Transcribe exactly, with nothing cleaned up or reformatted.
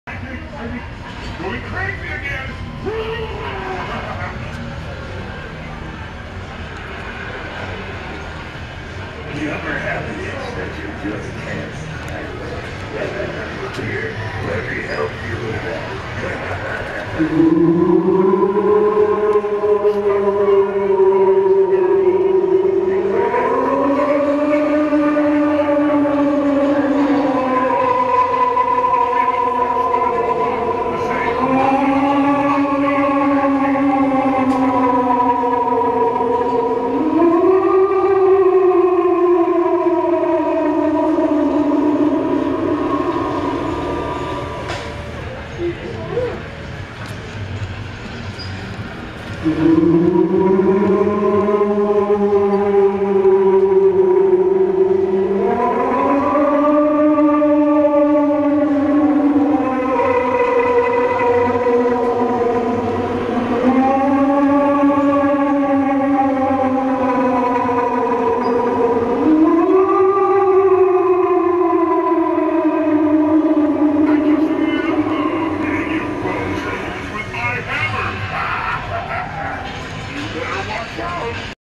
Going crazy again! The upper half is that you just can't stand. Here, let me help you with that. Ooh.